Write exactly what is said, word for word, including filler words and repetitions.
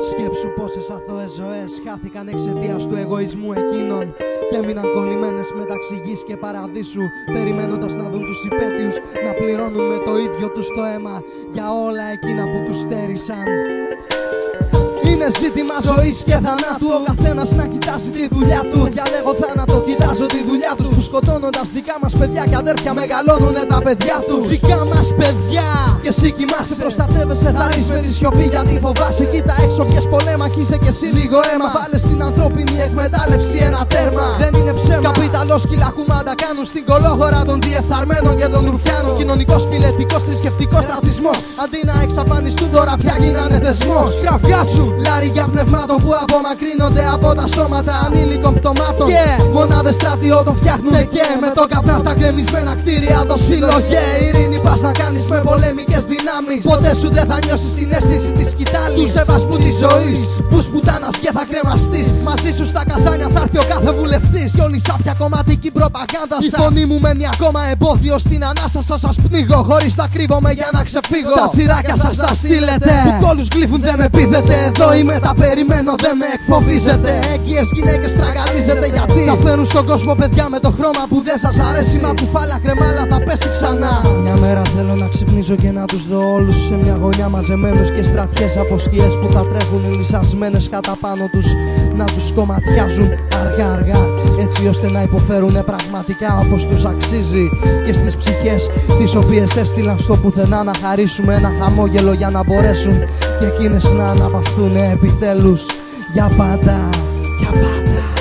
Σκέψου πόσες αθώες ζωές χάθηκαν εξαιτίας του εγωισμού εκείνων και έμειναν κολλημένες μεταξύ γης και παραδείσου, περιμένοντας να δουν τους υπέτειους να πληρώνουν με το ίδιο τους το αίμα για όλα εκείνα που τους στέρισαν. Είναι ζήτημα ζωής και θανάτου, ο καθένας να κοιτάζει τη δουλειά του. Διαλέγω θάνατο, κοιτάζω τη δουλειά τους, που σκοτώνοντας δικά μας παιδιά και αδέρφια μεγαλώνουνε τα παιδιά τους. Δικά μας παιδιά! Και εσύ κοιμάσαι, προστατεύεσαι, θα ρεις με τη σιωπή γιατί φοβάσαι. Κοίτα έξω, βγες πολέμα, χύσε και εσύ λίγο αίμα. Βάλε στην ανθρώπινη εκμετάλλευση ένα τέρμα. Δεν είναι ψέμα. Καπιταλός σκυλά κουμάντα κάνουν στην κολόχώρα των διεφθαρμένων και των ρουφιάνων. Κοινωνικός, φιλετικός, θρησκευτικός ρατσισμός. Αντί να εξαφανιστούν τώρα πια γίνανε θεσμός. Κραυγάζουν λάρια πνευμάτων που απομακρύνονται από τα σώματα ανήλικων πτωμάτων. Και μονάδες στρατιώτων φτιάχνουν και με το καπνά τα γκρεμισμένα κτίρια το σύλλογε. Ειρήνη πας να κάνεις με πολεμικές δυνάμεις. Ποτέ σου δεν θα νιώσεις την αίσθηση της σκητάλης, του σεβασμού της ζωής, που σπουτάνας και θα κρεμαστείς. Μαζί σου στα καζάνια θα έρθει ο κάθε βουλευτής. Κι όλη σάπια κομματική προπαγάνδα σας. Η φωνή μου μένει ακόμα εμπόδιο στην ανάσα σας. Σας πνίγω χωρίς να κρύβομαι για να ξεφύγω. Τα τσιράκια σας τα στείλετε, που κόλους γλύφουν δεν με πείθετε. Εδώ είμαι, τα περιμένω, δεν με εκφοβίζετε. Έγκυες γυναίκες τραγαλίζετε γιατί θα φέρουν στον κόσμο παιδιά με το χρώμα που δεν σας αρέσει. Μα κουφάλα κρεμάλα θα πέσει ξανά. Μια μέρα θέλω να ξυπνήσω και να τους δω όλους σε μια γωνιά μαζεμένους και στρατιές από σκιές που θα τρέχουν λυσασμένες κατά πάνω τους, να τους κομματιάζουν αργά αργά, έτσι ώστε να υποφέρουνε πραγματικά όπως τους αξίζει. Και στις ψυχές τις οποίες έστειλαν στο πουθενά να χαρίσουμε ένα χαμόγελο για να μπορέσουν και εκείνες να αναπαυθούν επιτέλους για πάντα, για πάντα.